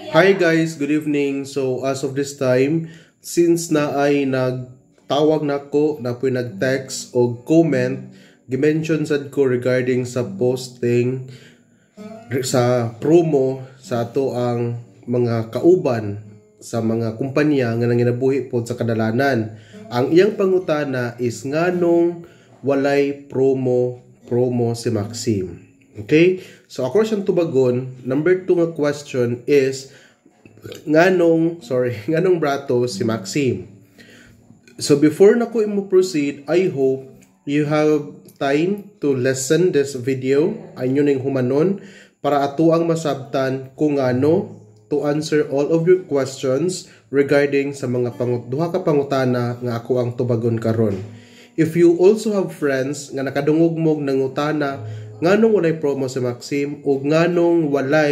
Hi guys, good evening. So as of this time, since na ay nagtawag na ko, na po nag-text o comment, gimension sad ko regarding sa posting sa promo sa ato ang mga kauban sa mga kumpanya nga nanginabuhi po sa kadalanan. Ang iyang pangutana is nganong walay promo si Maxim. Okay? So ako siyang tubagon. Number 2 nga question is nganong brato si Maxim. So before na ko imo proceed, I hope you have time to listen this video. Ayun ning humanon para ato ang masabtan kung ano to answer all of your questions regarding sa mga duha ka pangutana nga ako ang tubagon karon. If you also have friends nga nakadungog-mog ng utana nganong walay promo si Maxim o nganong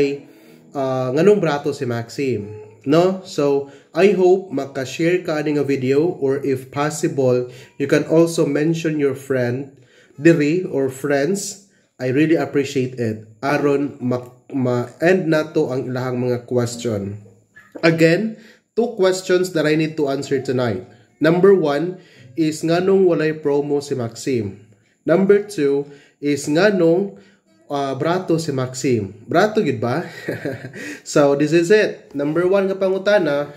brato si Maxim, no? So I hope maka-share ka ani nga video, or if possible you can also mention your friend diri or friends. I really appreciate it aron ma-end na to ang ilahang mga question. Again, 2 questions that I need to answer tonight. Number 1 is nganong walay promo si Maxim. Number 2 is nganong brato si Maxim. Brato gid ba? So this is it. Number 1 nga pangutana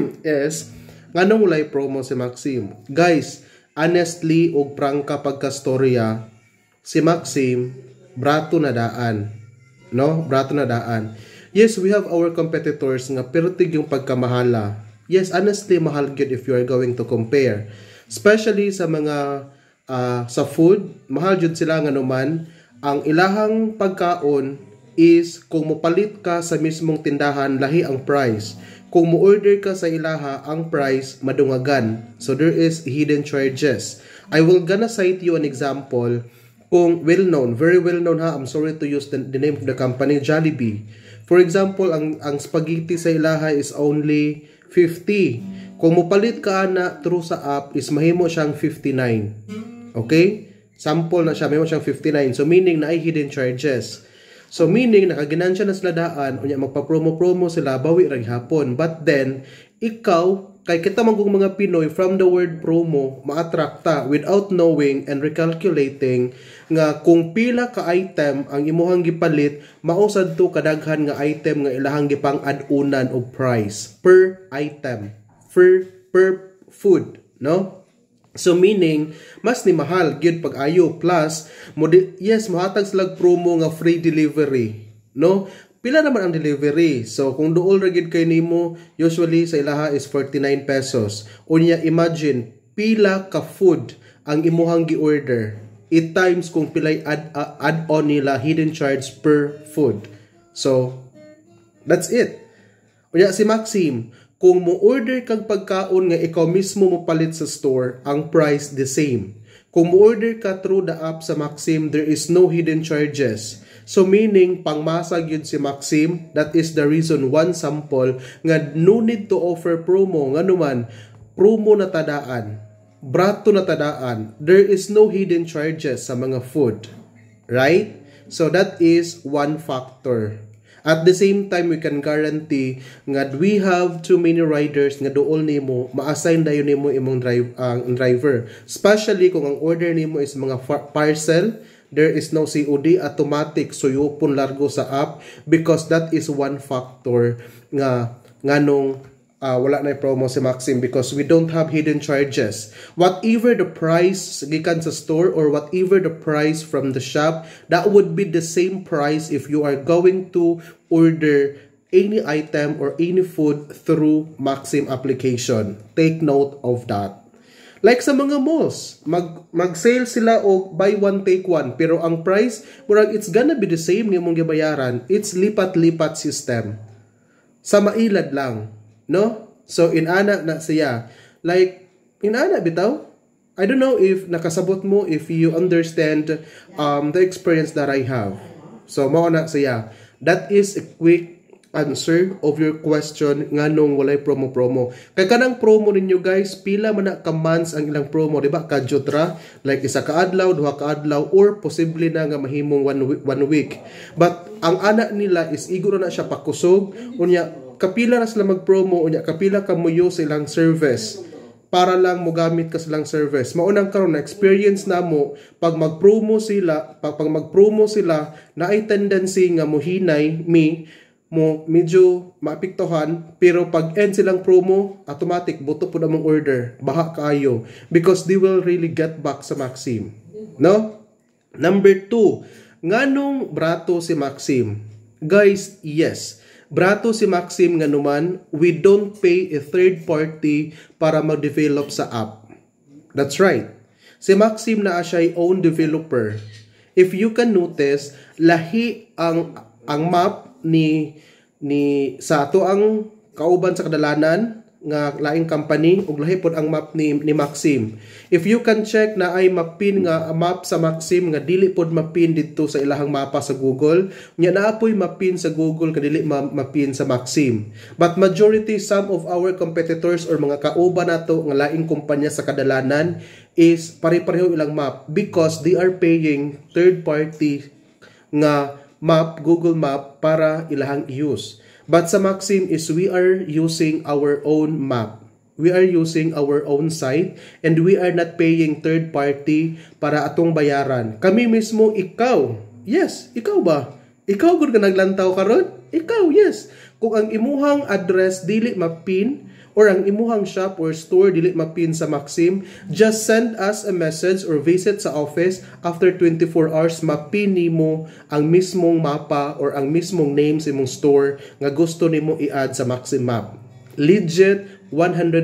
is nganong walay promo si Maxim. Guys, honestly og prangka pagkastorya, si Maxim brato na daan. No? Brato na daan. Yes, we have our competitors nga pertig yung pagkamahala. Yes, honestly mahal gyud if you are going to compare. Especially sa mga sa food, mahal jud sila nga naman. Ang ilahang pagkaon is kung mopalit ka sa mismong tindahan, lahi ang price. Kung mo-order ka sa ilaha, ang price madungagan. So there is hidden charges. I will gonna cite you an example kung well-known, very well-known ha, I'm sorry to use the name of the company, Jollibee. For example, ang spaghetti sa ilaha is only 50. Kung mopalit ka na through sa app is mahimo siyang 59. Okay? Sample na siya, mahimo siyang 59. So meaning na ay hidden charges. So meaning nakaginansya na sila daan, unya magpa-promo sila bawi ra hapon. But then ikaw kay kita magong mga Pinoy from the word promo ma-attracta without knowing and recalculating nga kung pila ka item ang imuhang gipalit, mausad to kadaghan nga item nga ilahang gipang add-onan og price per item, per food, no? So meaning mas ni mahal gyud pag-ayo, plus yes mahatag sila promo nga free delivery, no? Pila naman ang delivery. So kung duol ra gid kay nimo, usually sa ilaha is 49 pesos. Unya imagine pila ka food ang imuhang gi-order. It times kung pilay add-on nila hidden charge per food. So that's it. Unya si Maxim, kung mo order kag pagkaon nga ikaw mismo mo palit sa store, ang price the same. Kung mo order ka through the app sa Maxim, there is no hidden charges. So meaning pangmasag yun si Maxim, that is the reason one sample nga no need to offer promo, nga naman promo na tadaan, brato na tadaan, there is no hidden charges sa mga food, right? So that is one factor. At the same time, we can guarantee nga we have too many riders nga dool nimo ma-assign dayon nimo imong driver, especially kung ang order nimo is mga parcel. There is no COD, automatic, so yupon largo sa app, because that is one factor nga nganong wala na promo si Maxim, because we don't have hidden charges. Whatever the price gikan sa store or whatever the price from the shop, that would be the same price if you are going to order any item or any food through Maxim application. Take note of that. Like sa mga malls, mag-sale sila o buy one take one, pero ang price, murag it's gonna be the same nga mong gibayaran. It's lipat-lipat system. Sa mailad lang, no? So inana na siya. Like inana bitaw. I don't know if nakasabot mo, if you understand the experience that I have. So mao na siya. That is a quick answer of your question nganong walay promo. Kay kanang promo ninyo guys, pila man na ka months ang ilang promo, di ba? Kadyot ra, like isa ka adlaw, duha ka adlaw, or posible na nga mahimong one week. But ang ana nila is iguro na siya pakusog, unya kapila ra sila mag-promo unya kapila ka muyo sa ilang service para lang mo gamit ka silang service. Maunang karon na experience na mo pag mag-promo sila, pag mag-promo sila na ay tendency nga mohinay mo medyo maapektuhan, pero pag end silang promo, automatic buto po na mong order, baha kayo because they will really get back sa Maxim, no? Number 2, nganong brato si Maxim? Guys, yes, brato si Maxim nga naman, we don't pay a third party para mag-develop sa app. That's right. Si Maxim na siya own developer. If you can notice, lahi ang map ni sa ato ang kauban sa kadalanan nga laing company ug lahi pod ang map ni Maxim. If you can check na ay mapin nga map sa Maxim nga dili pod mapin didto sa ilahang mapa sa Google, nya naapoy mapin sa Google nga dili mapin sa Maxim. But majority some of our competitors or mga kauban nato nga laing kumpanya sa kadalanan is pare-pareho ilang map because they are paying third party nga map, Google Map para ilahang use. But sa Maxim is we are using our own map. We are using our own site and we are not paying third party para atong bayaran. Kami mismo, ikaw. Yes, ikaw ba? Ikaw gud ka naglantaw karon? Ikaw, yes. Kung ang imuhang address dili mapin or ang imuhang shop or store dili mapin sa Maxim, just send us a message or visit sa office after 24 hours mapin nimo ang mismong mapa or ang mismong name sa imong store nga gusto nimo i-add sa Maxim map. Legit 101%.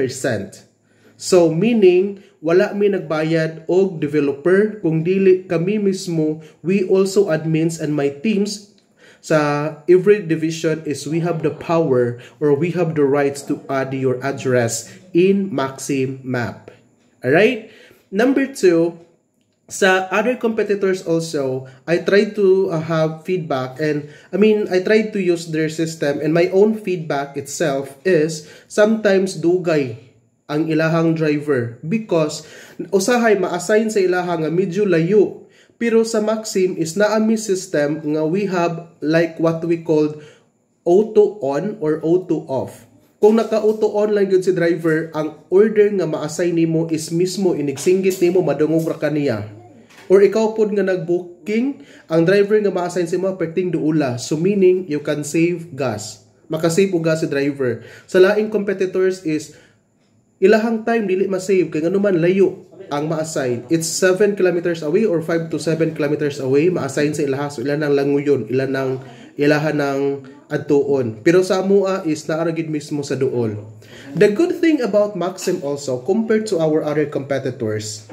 So meaning wala mi nagbayad og developer kung dili kami mismo, we also admins and my teams sa every division is we have the power or we have the rights to add your address in Maxim map. Alright? Number 2, sa other competitors also, I try to have feedback and I try to use their system and my own feedback itself is sometimes dugay ang ilahang driver because usahay ma-assign sa ilahang nga medyo layo. Pero sa Maxim is naami system nga we have like what we called auto on or auto off. Kung naka-auto on lang yun si driver, ang order nga ma-assign nimo is mismo inigsingit nimo madungog ra kaniya. Or ikaw pod nga nag-booking, ang driver nga ma-assign sa imo perting duula. So meaning you can save gas. Makasave og gas si driver. Sa laing competitors is ilahang time dili ma-save kay nganuman layo ang ma-assign. It's 7 kilometers away or 5 to 7 kilometers away ma-assign sa ilaha. So ilan ang languyon, ilahan ng adtuon. Pero sa amua is naaragid mismo sa duol. The good thing about Maxim also compared to our other competitors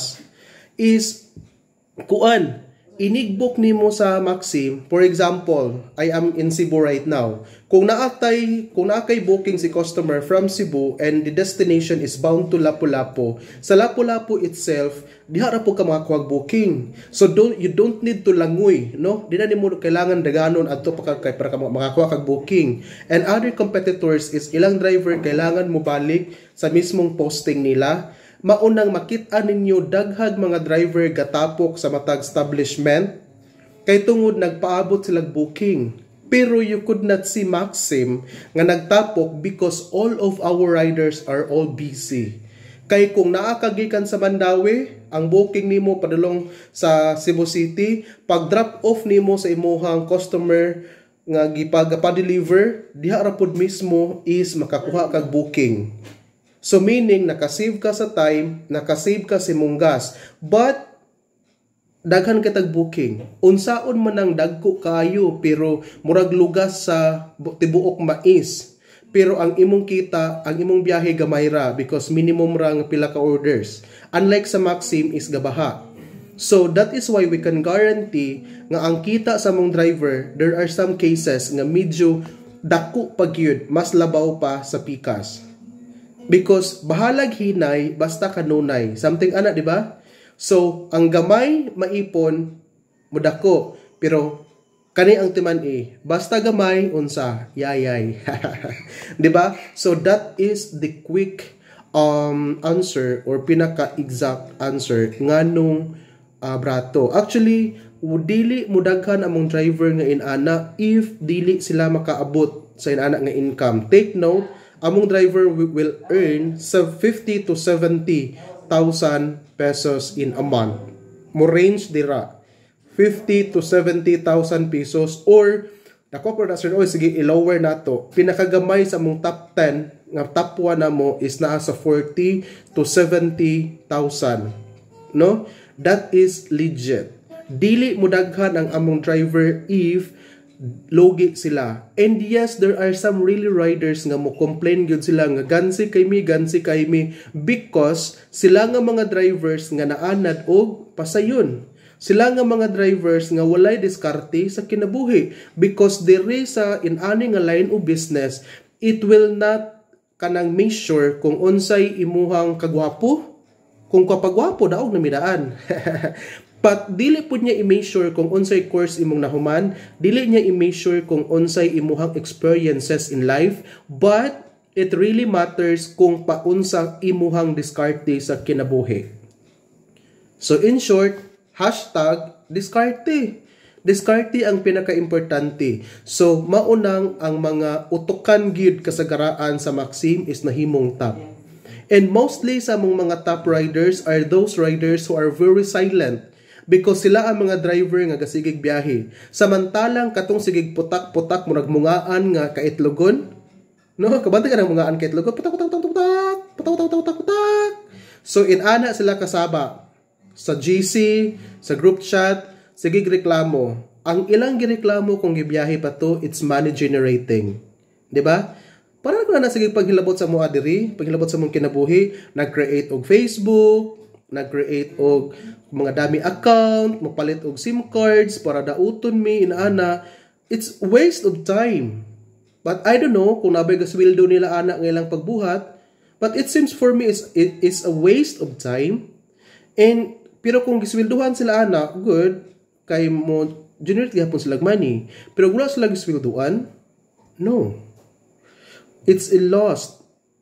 is inigbok nimo sa Maxim. For example, I am in Cebu right now. Kung naakay booking si customer from Cebu and the destination is bound to Lapu-Lapu, sa Lapu-Lapu itself, diha ra po ka makakuha booking. So you don't need to langoy, no? Di na nimo kailangan daganon adto para ka makakuha kag booking. And other competitors is ilang driver kailangan mo balik sa mismong posting nila. Maunang makita ninyo daghag mga driver gatapok sa matag establishment kay tungod nagpaabot sila booking. Pero you could not see Maxim nga nagtapok because all of our riders are all busy. Kay kung naakagikan sa Mandawi, ang booking nimo padulong sa Cebu City, pag drop off nimo sa imuhang customer nga gipag-deliver, diha ra pud mismo is makakuha kag booking. So meaning, nakasave ka sa time, nakasave ka sa imong gas, but daghan kitag booking. Unsaon man ang dagko kayo, pero murag lugas sa tibuok mais. Pero ang imong kita, ang imong biyahe gamay ra because minimum ra nga pila ka orders. Unlike sa Maxim is gabaha. So that is why we can guarantee nga ang kita sa mong driver, there are some cases nga medyo dako pagyud, mas labaw pa sa pikas. Because bahalag hinay basta kanunay. Something ana, di ba? So, ang gamay maipon mudako. Pero kani ang timan basta gamay unsa yayay. Di ba? So that is the quick answer or pinaka-exact answer nganong brato. Actually, dili mudaghan among driver nga inana if dili sila makaabot sa inana nga income. Take note, among driver will earn sa 50 to 70,000 pesos in a month. Mo range dira 50 to 70,000 pesos, or dako po na sir, sige i-lower nato. Pinakagamay sa among top 10 nga top 1 na mo is naa sa 40 to 70,000. No? That is legit. Dili mudaghan ang among driver if logi sila. And yes, there are some really riders nga mo complain gyud sila nga gansi kay me because sila nga mga drivers nga naanad og pasayon. Sila nga mga drivers nga walay diskarte sa kinabuhi because diri sa inani nga line of business, it will not kanang measure kung unsay imuhang kagwapo, kung kapagwapo daog na midaan. But dili pud niya i-measure kung unsay course imong nahuman, dili niya i-measure kung unsay imuhang experiences in life, but it really matters kung paunsa imuhang diskarte sa kinabuhi. So in short, #diskarte. Diskarte ang pinaka-importante. So maunang ang mga utukan gyud kasagaraan sa Maxim is nahimong top. And mostly sa among mga top riders are those riders who are very silent because sila ang mga driver nga gasigig biyahe. Samantalang katong sigig putak-putak mo nagmungaan nga kaitlogon, no? Kabantay ka ng mungaan kaitlogon, putak. So inana sila kasaba sa GC, sa group chat, sigig reklamo. Ang ilang gireklamo kung gibiyahe pa to, it's money generating. 'Di ba? Para na sige paghilabot sa mga diri, paghilabot sa mong kinabuhi, nag-create og Facebook, nag-create og mga dami account, mapalit og SIM cards para dauton mi inaana. It's waste of time. But I don't know kung nabay gasweldo nila ana ng ilang pagbuhat, but it seems for me it is a waste of time. And pero kung gisweldohan sila ana, good kay mo generate gyapon sila money. Pero kung wala sila gisweldohan, no. It's a lost.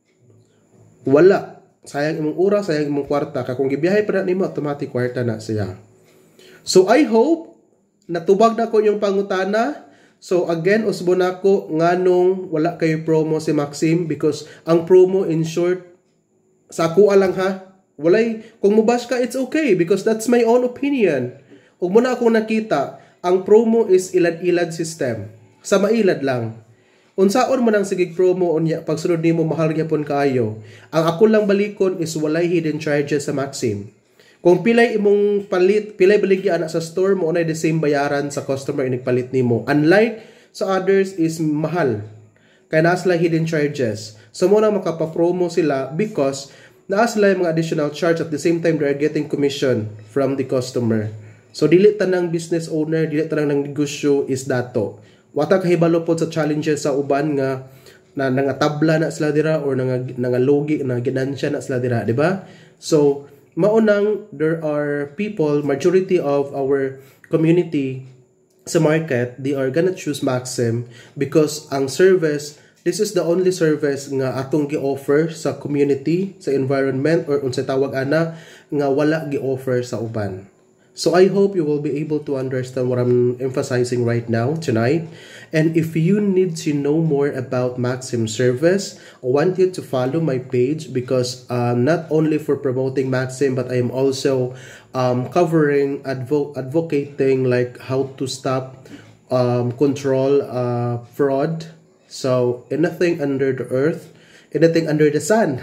Wala. Sayang imong oras, sayang imong kwarta. Kung gibiyahe pa na nimo, automatic kwarta na siya. So I hope natubag na ko yung pangutana. So again, usbo na ko nganong wala kayo promo si Maxim because ang promo in short, sa ako lang ha. Walay, kung mubash ka, it's okay because that's my own opinion. Ug muna akong nakita, ang promo is ilad-ilad system. Sa mailad lang. Unsaon man ang sigig promo unya pagsunod nimo mahal gyapon kaayo. Ang ako lang balikon is walay hidden charges sa Maxim. Kung pilay imong palit, pilay baligya ana sa store mo unay the same bayaran sa customer inig palit nimo. Unlike sa others is mahal. Kaya naa sila hidden charges. So mo na makapa-promo sila because naa sila yung mga additional charge at the same time they are getting commission from the customer. So dili tanang business owner, dili tanang negosyo is dato. Wata kahibalo po sa challenges sa uban nga na nangatabla na sila dira or nangalogi na ginansya na sila dira, di ba? So maunang there are people, majority of our community sa market, they are gonna choose Maxim because ang service, this is the only service nga atong gi-offer sa community, sa environment or unsay tawag ana nga wala gi-offer sa uban. So I hope you will be able to understand what I'm emphasizing right now tonight. And if you need to know more about Maxim service, I want you to follow my page because not only for promoting Maxim, but I am also covering, advocating like how to stop, control fraud. So anything under the earth, anything under the sun.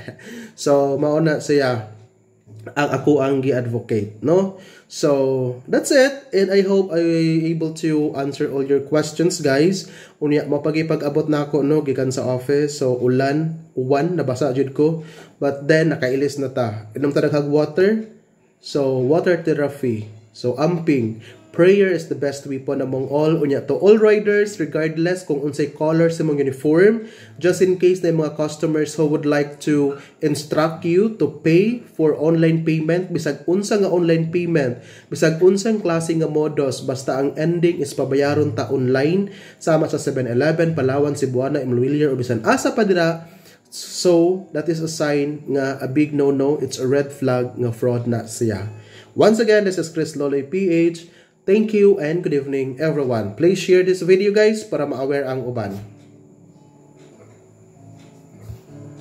So mauna siya ang ako ang gi-advocate, no? So that's it, and I hope I able to answer all your questions, guys. Unya mapagipag-abot na ako no gikan sa office, so uwan nabasa jud ko, but then nakailis na ta. Inom ta daghang water, so water therapy, so amping. Prayer is the best weapon among all. Unya to all riders, regardless kung unsay color sa mong uniform, just in case na mga customers who would like to instruct you to pay for online payment, bisag unsa nga online payment, bisag unsang klase nga modus, basta ang ending is pabayaron ta online, sama sa 7-Eleven, Palawan, Cebuana, Imluwilier, o bisan asa pa dira. So that is a sign nga a big no-no, it's a red flag nga fraud na siya. Once again, this is Chris Loloy PH. Thank you and good evening everyone. Please share this video guys para ma-aware ang uban.